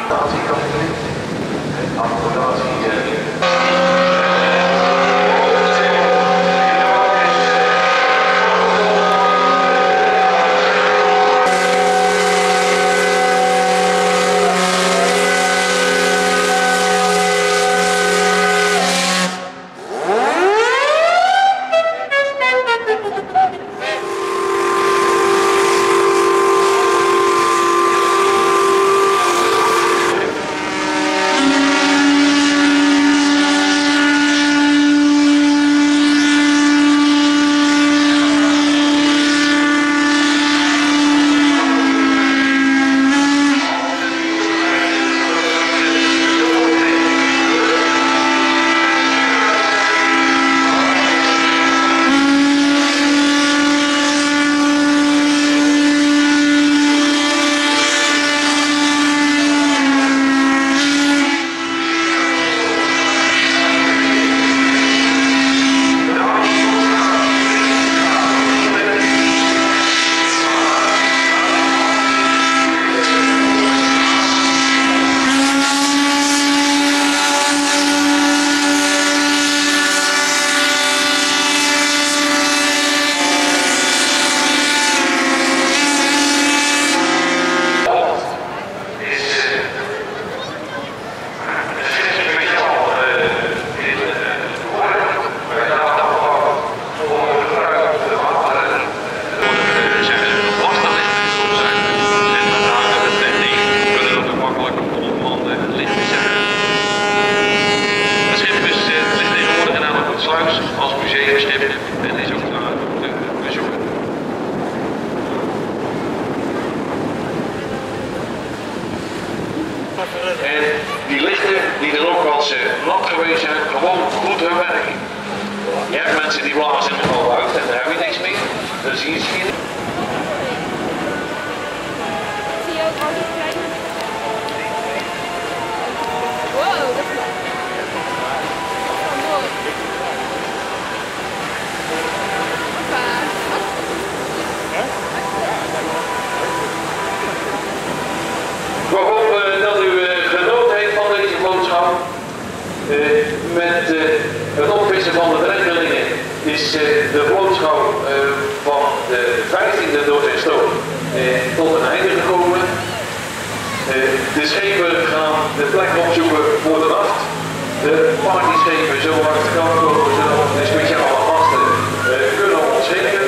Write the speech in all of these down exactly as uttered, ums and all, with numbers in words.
En die lichten die er ook als uh, nat geweest zijn, gewoon goed hun werk. Je hebt mensen die blazen er al uit en daar heb je niks meer. Dan zie je schieten. Zie je ook al die kleine... Wow, dat is wel... Dat is wel mooi. Hoppa. Ik hoop uh, dat u uh, genoten heeft van deze boodschap. Uh, met uh, het opvissen van de drenkelingen is uh, de boodschap uh, van de vijftiende door zijn stoot uh, tot een einde gekomen. Uh, de schepen gaan de plek opzoeken voor de nacht. De partyschepen zo hard de kant komen zodat de speciale gasten uh, kunnen ontzetten.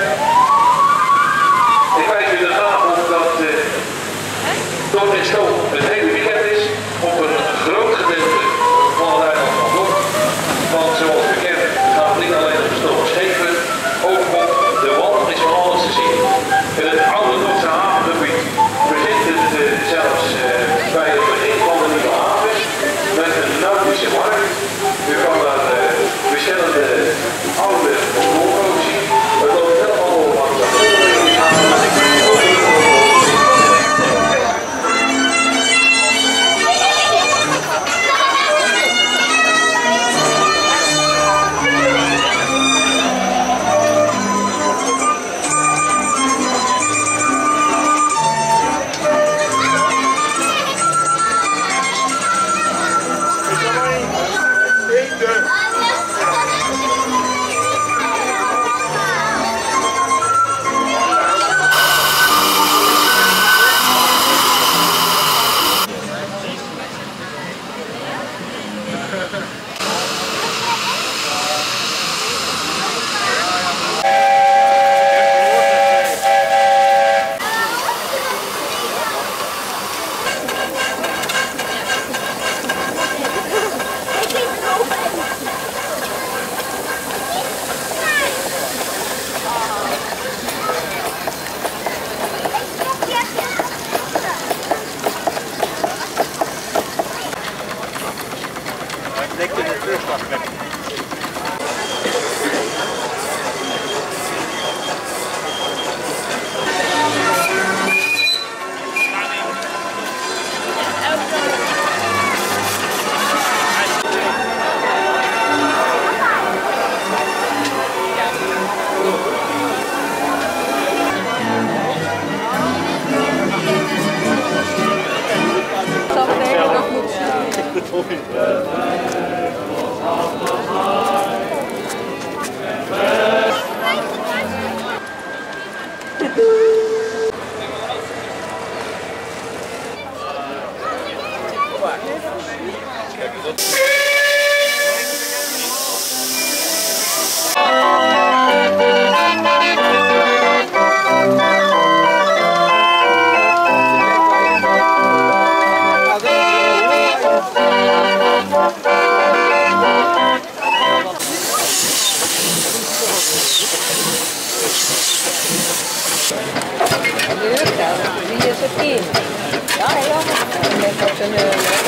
Ik wijs u er graag op dat uh, Dood en Stoot het hele weekend is op een groot gedeelte van het eiland van Dok. Want zoals bekend gaat het niet alleen om stoomschepen, ook op de wal is van alles te zien. In het oude Dordtse havengebied begint het uh, zelfs uh, bij het begin van de nieuwe haven met een nautische markt. U kan daar uh, verschillende oude bootboten zien. Het loopt helemaal op langs de onderweg. Leuk, ja. Wie is het in? Ja, ja.